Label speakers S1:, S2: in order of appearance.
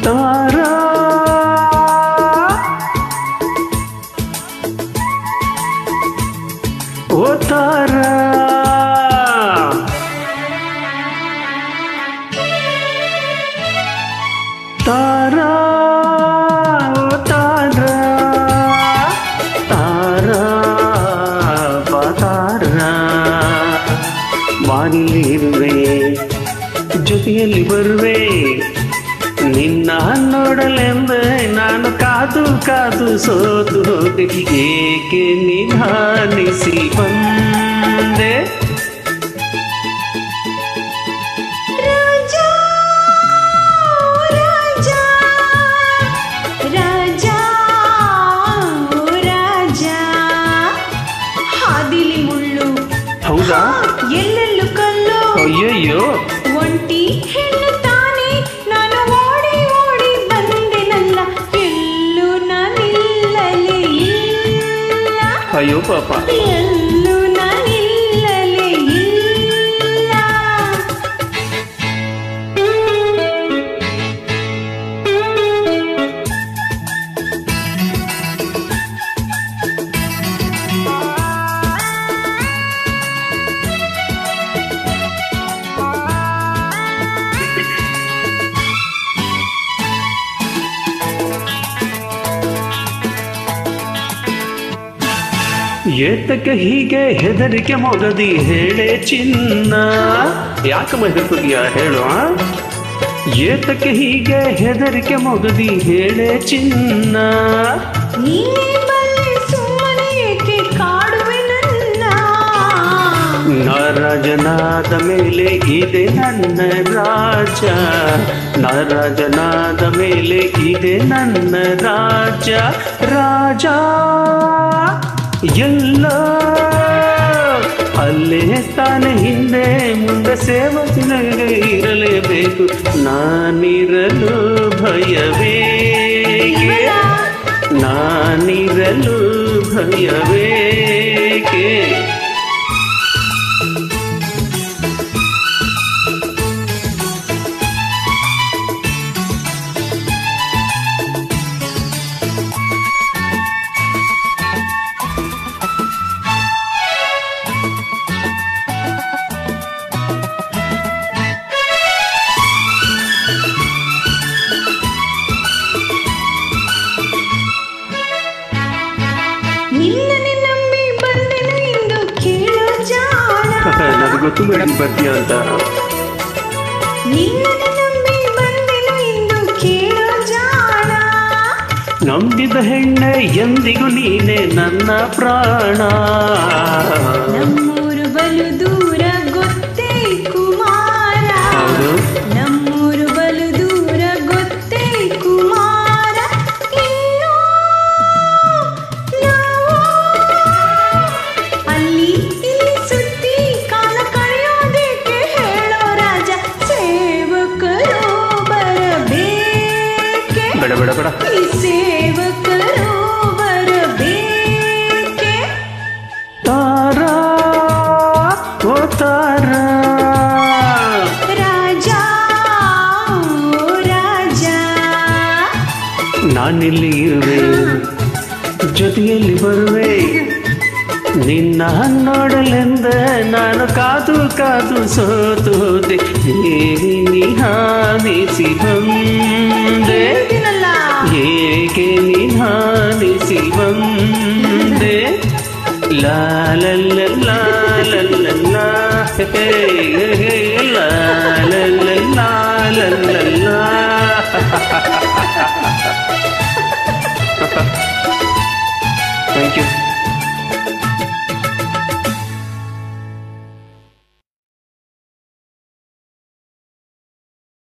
S1: ತಾರಾ ಓ ತಾರಾ ತಾರಾ ಓ ತಾರಾ ತಾರಾ ಬಾ ತಾರಾ ಬಾನಿಲಿರುವೆ ಜೊತೆಯಲ್ಲಿ ಬರುವೆ ನಿನ್ನ ನೋಡಲೆಂದೇ ನಾನು ಕಾದು ಕಾದು ಸೋತು ಹೋದೆ ಏಕೆ ನಿಧಾನಿಸಿ ಬಂದೆ ಹೌದಾ
S2: ಎಲ್ಲೆಲ್ಲೂ ಕಲ್ಲು
S1: ಅಯ್ಯಯ್ಯೋ
S2: ಒಂಟಿ ಹೆಣ್ಣು ತಾನೆ ನಾನು ಓಡಿ ಓಡಿ ಬಂದೆನಲ್ಲ ಎಲ್ಲೂ ನಾನಿಲ್ಲಲೇ ಇಲ್ಲ
S1: ಅಯ್ಯೋ ಪಾಪ
S2: ಎಲ್ಲೂ ನಾನಿಲ್ಲಲೇ ಇಲ್ಲ
S1: ಏತಕ್ಕೆ ಹೀಗೆ ಹೆದರಿಕೆ ಮೊಗದಿ ಹೇಳೆ ಚಿನ್ನ ಯಾಕಮ್ಮ ಹೆದರ್ಕೋದಿಯಾ ಹೇಳು ಏತಕ್ಕೆ ಹೀಗೆ ಹೆದರಿಕೆ ಮೊಗದಿ ಹೇಳೆ ಚಿನ್ನ
S2: ನೀನೇ ಬಲ್ಲೆ ಸುಮ್ಮನೆ ಏಕೆ ಕಾಡುವೆ ನನ್ನ
S1: ನರಜನಾದ ಮೇಲೆ ಇದೆ ನನ್ನ ರಾಜ ನರಜನಾದ ಮೇಲೆ ಇದೆ ನನ್ನ ರಾಜ ರಾಜ ಎಲ್ಲ ಅಲ್ಲೇ ತಾನೆ ಹಿಂದೆ ಮುಂದೆ ಸೇವಕನಿಗೆ ಇರಲೇಬೇಕು ನಾನಿರಲು ಭಯವೇಕೆ ನಾನಿರಲು ಭಯವೇಕೆ
S2: ನಿನ್ನನೆ ನಂಬಿ ಬಂದೆನು ಎಂದು ಕೇಳೋ ಜಾಣ
S1: ನನಗೆ ಗೊತ್ತು ಮೇಡಮ್ ಬರ್ತೀಯ ಅಂತ
S2: ನಿನ್ನನೆ ನಂಬಿ ಬಂದೆನು ಎಂದು ಕೇಳೋ ಜಾಣ
S1: ನಂಬಿದ ಹೆಣ್ಣೆ ಎಂದಿಗೂ ನೀನೆ ನನ್ನ ಪ್ರಾಣ
S2: ನಮ್ಮೂರು ಬಲು ದೂರ ಗೊತ್ತೇ ಕುಮಾರ ನಮ್ಮೂರು ಬಲು ದೂರ ಗೊತ್ತೇ ಕುಮಾರ ಇನ್ನು ನಾವು ಅಲ್ಲಿ ಇಲ್ಲಿ ಸುತ್ತಿ ಕಾಲ ಕಳೆಯೋದಕ್ಕೆ ಹೇಳೋ ರಾಜ ಸೇವಕರು ಬರಬೇಕೆ
S1: ಬೇಡ ಬೇಡ ಬೇಡ
S2: ಈ ಸೇವಕರು ಬರಬೇಕೆ
S1: ತಾರಾ ಓ ತಾರಾ
S2: ರಾಜ ಓ ರಾಜ
S1: ನಾನಿಲ್ಲಿ ಇರುವೆ ಜೊತೆಯಲ್ಲಿ ಬರುವೆ ನಿನ್ನ ನೋಡಲೆಂದ ನಾನು ಕಾದು ಕಾದು ಸೋತು ಹೋದೆ ಹೇಗೆ ನಿಧಾನಿಸಿ ಬಂದೆ ಹೇಗೆ ನಿಧಾನಿಸಿ ಬಂದೆ ಲಾ ಲಾ ಲಾ ಲಾ ಲಾ ಲಾ ಲಾ ಹೇ ಹೇ ಲಾ ಲಾ ಲಾ ಲಾ ಲಾ ಲಾ ಲಾ ಥ್ಯಾಂಕ್ ಯು